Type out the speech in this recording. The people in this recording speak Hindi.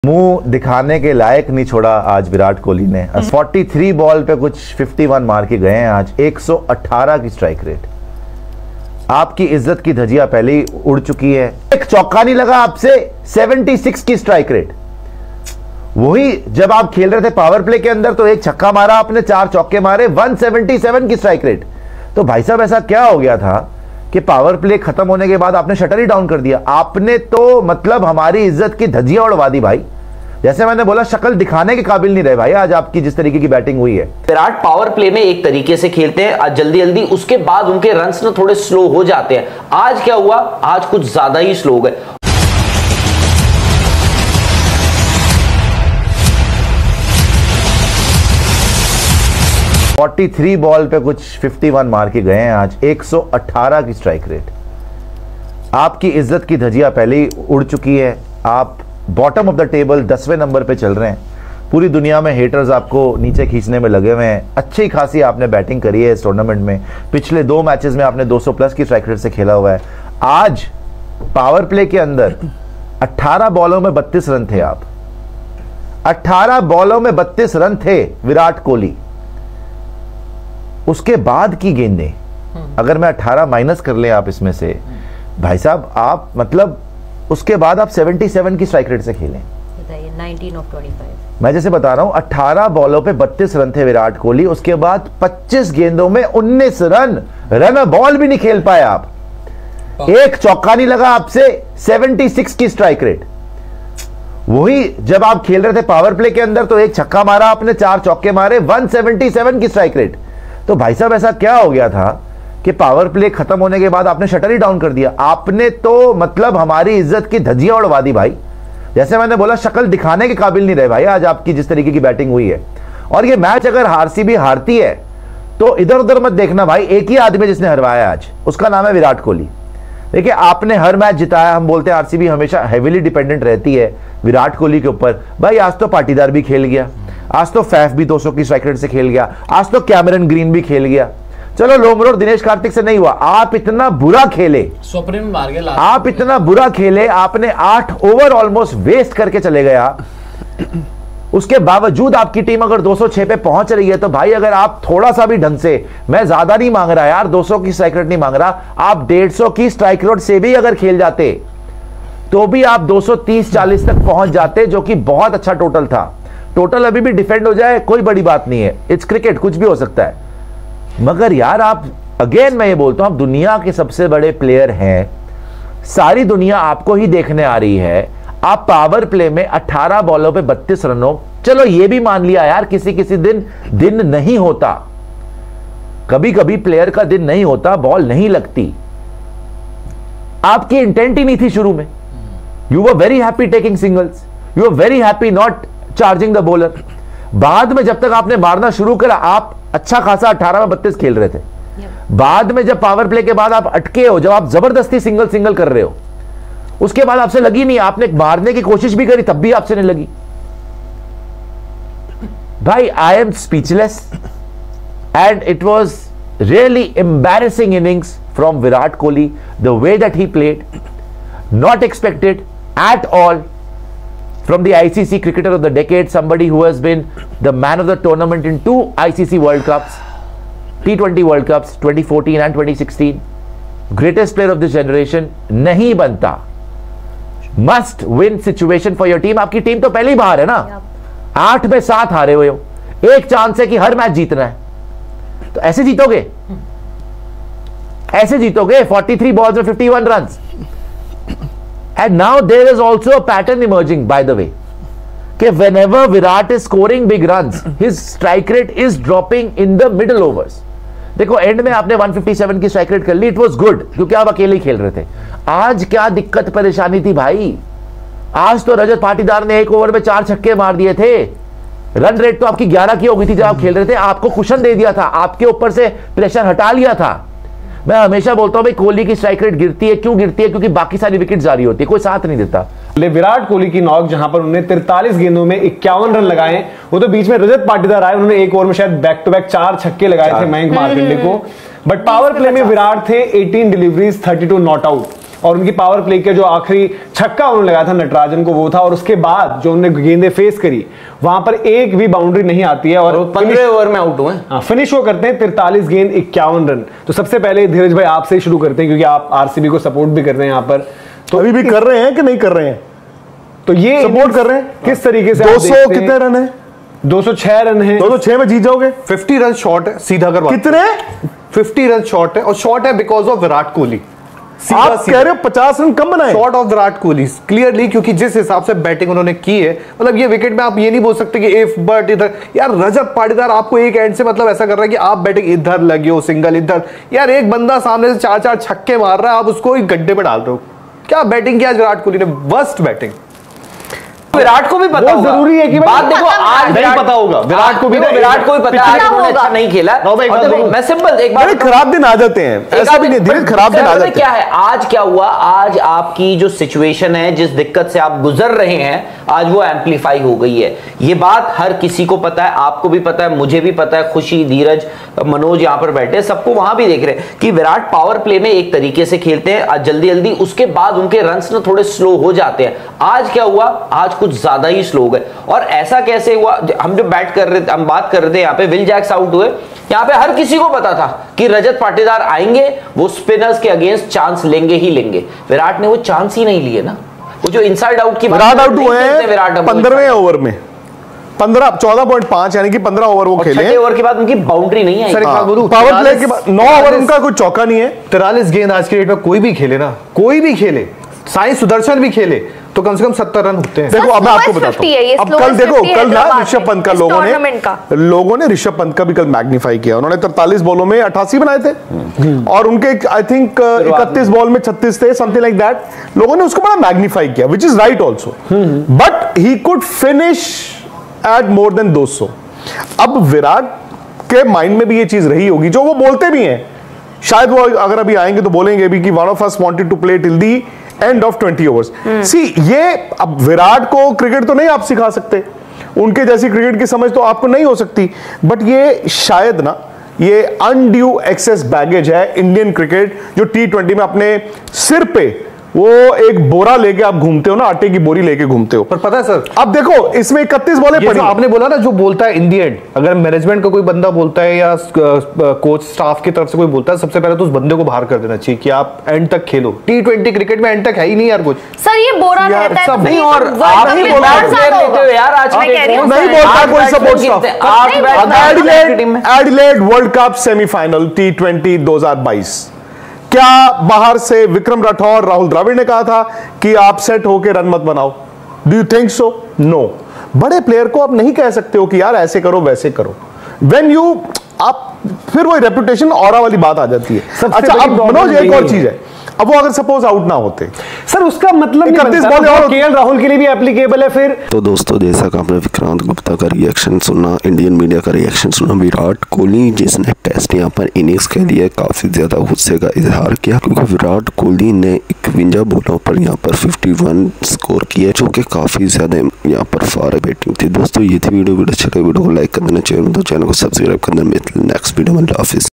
मुंह दिखाने के लायक नहीं छोड़ा आज विराट कोहली ने। 43 बॉल पे कुछ 51 मार के गए हैं आज। 118 की स्ट्राइक रेट। आपकी इज्जत की धजिया पहले ही उड़ चुकी है। एक चौका नहीं लगा आपसे। 76 की स्ट्राइक रेट। वही जब आप खेल रहे थे पावर प्ले के अंदर तो एक छक्का मारा आपने, 4 चौके मारे। 177 की स्ट्राइक रेट। तो भाई साहब ऐसा क्या हो गया था कि पावर प्ले खत्म होने के बाद आपने शटर ही डाउन कर दिया। आपने तो मतलब हमारी इज्जत की धजिया उड़वा दी भाई। जैसे मैंने बोला, शक्ल दिखाने के काबिल नहीं रहे भाई आज आपकी जिस तरीके की बैटिंग हुई है। विराट पावर प्ले में एक तरीके से खेलते हैं जल्दी जल्दी, उसके बाद उनके रन्स ना थोड़े स्लो हो जाते हैं। आज क्या हुआ, आज कुछ ज्यादा ही स्लो हो गए। फोर्टी 43 बॉल पे कुछ 51 मार के गए हैं आज। 118 की स्ट्राइक रेट। आपकी इज्जत की धजिया पहले ही उड़ चुकी है। आप बॉटम ऑफ द टेबल 10वें नंबर पे चल रहे हैं। पूरी दुनिया में हेटर्स आपको नीचे खींचने में लगे हुए हैं। अच्छी खासी आपने बैटिंग करी है इस टूर्नामेंट में। पिछले 2 मैचेस में आपने 200 प्लस की स्ट्राइक रेट से खेला हुआ है। आज पावर प्ले के अंदर 18 बॉलों में 32 रन थे आप। 18 बॉलों में 32 रन थे विराट कोहली। उसके बाद की गेंदें अगर मैं 18 माइनस कर लें आप इसमें से, भाई साहब आप मतलब उसके बाद आप 77 की स्ट्राइक रेट से खेलें। 19 of 25। मैं जैसे बता रहा हूं, 18 बॉलों पे 32 रन थे विराट कोहली। उसके बाद 25 गेंदों में 19 रन बॉल भी नहीं खेल पाए आप। एक चौका नहीं लगा आपसे। 76 की स्ट्राइक रेट। वही जब आप खेल रहे थे पावर प्ले के अंदर तो एक छक्का मारा आपने, 4 चौके मारे। 177 की स्ट्राइक रेट। तो भाई साहब ऐसा क्या हो गया था कि पावर प्ले खत्म होने के बाद आपने शटर ही डाउन कर दिया। आपने तो मतलब हमारी इज्जत की धजिया उड़वा दी भाई। जैसे मैंने बोला, शक्ल दिखाने के काबिल नहीं रहे भाई आज आपकी जिस तरीके की बैटिंग हुई है। और ये मैच अगर आरसीबी हारती है तो इधर उधर मत देखना भाई। एक ही आदमी जिसने हरवाया आज, उसका नाम है विराट कोहली। देखिए आपने हर मैच जिताया। हम बोलते हैं आरसीबी हमेशा हेवीली डिपेंडेंट रहती है विराट कोहली के ऊपर। भाई आज तो पाटीदार भी खेल गया, आज तो फैफ भी 200 की स्ट्राइक रेट से खेल गया, आज तो कैमरन ग्रीन भी खेल गया। चलो लोमरोड दिनेश कार्तिक से नहीं हुआ। आप इतना बुरा खेले, स्वप्न में मार गए। आप इतना बुरा खेले, आपने 8 ओवर ऑलमोस्ट वेस्ट करके चले गए आप। उसके बावजूद आपकी टीम अगर 206 पे पहुंच रही है तो भाई अगर आप थोड़ा सा भी ढंग से, मैं ज्यादा नहीं मांग रहा यार, 200 की स्ट्राइक रेट नहीं मांग रहा, आप 150 की स्ट्राइक रेट से भी अगर खेल जाते तो भी आप 230-40 तक पहुंच जाते, जो कि बहुत अच्छा टोटल था। टोटल अभी भी डिफेंड हो जाए कोई बड़ी बात नहीं है, इट्स क्रिकेट, कुछ भी हो सकता है। मगर यार आप, अगेन मैं ये बोलता हूं, आप दुनिया के सबसे बड़े प्लेयर हैं। सारी दुनिया आपको ही देखने आ रही है। आप पावर प्ले में 18 बॉलों पे 32 रनों, चलो ये भी मान लिया यार किसी किसी दिन नहीं होता, कभी कभी प्लेयर का दिन नहीं होता, बॉल नहीं लगती। आपकी इंटेंट ही नहीं थी शुरू में। You were very happy taking singles, you were very happy not charging the bowler. बाद में जब तक आपने मारना शुरू करा, आप अच्छा खासा 18 में 32 खेल रहे थे। बाद में जब पावर प्ले के बाद आप अटके हो, जब आप जबरदस्ती सिंगल कर रहे हो, उसके बाद आपसे लगी नहीं। आपने मारने की कोशिश भी करी, तब भी आपसे नहीं लगी। भाई I am speechless and it was really embarrassing innings from Virat Kohli. The way that he played, not expected at all from the ICC cricketer of the decade, somebody who has been the man of the tournament in 2 ICC World Cups, T20 World Cups, 2014 and 2016, greatest player of this generation, नहीं बनता। Must win situation for your team। आपकी टीम तो पहले ही बाहर है ना, 8 में 7 हारे हुए हो। एक चांस है कि हर मैच जीतना है, तो ऐसे जीतोगे, ऐसे जीतोगे। 43 बॉल्स में 51 run. And now there is also a pattern emerging, by the way, that whenever Virat is scoring big runs, his strike rate is dropping in the middle overs. देखो एंड में आपने 157 की स्ट्राइक रेट कर ली, इट वाज गुड, क्योंकि आप अकेले ही खेल रहे थे। आज क्या दिक्कत परेशानी थी भाई? आज तो रजत पाटीदार ने 1 ओवर में 4 छक्के मार दिए थे। रन रेट तो आपकी 11 की हो गई थी जब आप खेल रहे थे। आपको कुशन दे दिया था, आपके ऊपर से प्रेशर हटा लिया था। मैं हमेशा बोलता हूं भाई कोहली की स्ट्राइक रेट गिरती है, क्यों गिरती है? क्योंकि बाकी सारी विकेट जारी होती है, कोई साथ नहीं देता। विराट कोहली की नॉक, जहां पर उन्होंने 43 गेंदों में 51 रन लगाए, वो तो बीच में रजत पाटीदार आए, उन्होंने 1 ओवर में शायद बैक टू बैक 4 छक्के लगाए थे मयंक मार्कंडे को। बट पावर प्ले में विराट थे 18 डिलीवरीज, 32 नॉट आउट। और उनकी पावर प्ले के जो आखिरी छक्का उन्होंने लगाया था नटराजन को वो था, और उसके बाद जो उन्होंने गेंदें फेस करी वहां पर एक भी बाउंड्री नहीं आती है और 15 ओवर में आउट हुए। फिनिश वो करते हैं 43 गेंद 51 रन। तो सबसे पहले धीरज भाई आपसे ही शुरू करते हैं क्योंकि आप आरसीबी को सपोर्ट भी कर रहे हैं यहाँ पर, तो अभी भी कर रहे हैं कि नहीं कर रहे हैं? तो ये सपोर्ट कर रहे हैं किस तरीके से 200 कितने रन है? 206 रन है। 206 में जीत जाओगे? 50 रन शॉर्ट है, सीधा कर कितने? 50 रन शॉर्ट है, और शॉर्ट है बिकॉज ऑफ विराट कोहली। आप कह रहे हो 50 रन कम बनाए? Short of Virat Kohli clearly, क्योंकि जिस हिसाब से बैटिंग उन्होंने की है, मतलब ये विकेट में आप ये नहीं बोल सकते कि इफ बट इधर। यार रजत पाटीदार आपको एक एंड से मतलब ऐसा कर रहा है कि आप बैटिंग इधर लगे हो, सिंगल इधर, यार एक बंदा सामने से 4-4 छक्के मार रहा है, आप उसको एक गड्ढे में डाल रहे हो। क्या बैटिंग किया विराट कोहली ने, वर्स्ट बैटिंग। विराट को भी पता होगा, जरूरी है कि बात देखो आज नहीं पता होगा विराट को भी पता है उन्होंने अच्छा नहीं खेला। मैं सिंपल एक बात, खराब दिन आ जाते हैं, ऐसा भी नहीं, धीरे खराब दिन आ जाते हैं। क्या है आज क्या हुआ, आज आपकी जो सिचुएशन है, जिस दिक्कत से आप गुजर रहे हैं, आज वो एम्पलीफाई हो गई है। ये बात हर किसी को पता है, आपको भी पता है, मुझे भी पता है, खुशी, धीरज, मनोज यहाँ पर बैठे सबको वहां भी देख रहे हैं कि विराट पावर प्ले में एक तरीके से खेलते हैं जल्दी जल्दी, उसके बाद उनके रन्स ना थोड़े स्लो हो जाते हैं। आज क्या हुआ, आज कुछ ज्यादा ही स्लो हो गए। और ऐसा कैसे हुआ, हम जो बैट कर रहे थे, हम बात कर रहे थे, यहाँ पे विल जैक्स आउट हुए, यहाँ पे हर किसी को पता था कि रजत पाटीदार आएंगे, वो स्पिनर्स के अगेंस्ट चांस लेंगे ही लेंगे। विराट ने वो चांस ही नहीं लिए ना, वो जो इनसाइड आउट की विराट आउट हुए हैं 15वें ओवर में, 14.5 यानी कि 15 ओवर वो खेले। 6 ओवर के बाद उनकी बाउंड्री नहीं आई। पावर प्ले के बाद 9 ओवर उनका कोई चौका नहीं है। 43 गेंद आज के डेट में कोई भी खेले ना, कोई भी खेले, साई सुदर्शन भी खेले, तो कम से कम 70 रन होते हैं। देखो अब मैं आपको बताता हूं, अब कल देखो, कल ना ऋषभ पंत का लोगों ने ऋषभ पंत का भी कल मैग्नीफाई किया। उन्होंने 43 बॉलों में 88 बनाए थे और उनके आई थिंक 31 बॉल में 36 थे, समथिंग लाइक दैट। लोगों ने उसको बड़ा मैग्नीफाई किया, which is right also, but he could finish at more than 200। अब विराट के माइंड में भी ये चीज रही होगी, जो वो बोलते भी हैं, शायद वो अगर अभी आएंगे तो बोलेंगे भी कि one of us wanted to play till the end of 20 overs. See ये अब विराट को क्रिकेट तो नहीं आप सिखा सकते, उनके जैसी क्रिकेट की समझ तो आपको नहीं हो सकती, बट ये शायद ना ये अनड्यू एक्सेस बैगेज है इंडियन क्रिकेट, जो T20 में अपने सिर पे वो एक बोरा लेके आप घूमते हो ना, आटे की बोरी लेके घूमते हो। पर पता है सर, अब देखो इसमें 31 बॉलें पड़ी। आपने बोला ना, जो बोलता है इन दी एंड, अगर मैनेजमेंट का कोई बंदा बोलता है या कोच स्टाफ की तरफ से कोई बोलता है, सबसे पहले तो उस बंदे को बाहर कर देना चाहिए कि आप एंड तक खेलो। T20 क्रिकेट में एंड तक है ही नहीं यार कुछ। सर ये बोरा रहता है नहीं, और आप नहीं बोला यार, आज नहीं बोलता कोई support staff. Adelaide world cup semifinal T20 2022, क्या बाहर से विक्रम राठौर, राहुल द्रविड़ ने कहा था कि आप सेट होके रन मत बनाओ? Do you think so? No. बड़े प्लेयर को आप नहीं कह सकते हो कि यार ऐसे करो वैसे करो, व्हेन यू आप फिर वो रेपुटेशन ऑरा वाली बात आ जाती है। अच्छा अब मनोज एक और चीज है, अब वो अगर सपोज आउट ना होते सर, उसका मतलब नहीं बनता, केएल राहुल के लिए भी एप्लीकेबल है फिर। तो दोस्तों, जैसा कि आपने विक्रांत गुप्ता का रिएक्शन सुना, इंडियन मीडिया का रिएक्शन सुना, विराट कोहली जिसने टेस्ट यहाँ पर इनिंग्स के लिए काफी ज्यादा गुस्से का इजहार किया, क्योंकि विराट कोहली ने 51 बॉलों पर यहाँ पर 51 स्कोर किया, जो कि काफी ज्यादा यहाँ पर फार बैटिंग थी। दोस्तों ये थी वीडियो अच्छा लगे वीडियो को लाइक कर देना, चैनल को सब्सक्राइब कर देना। नेक्स्ट वीडियो में ऑफिस।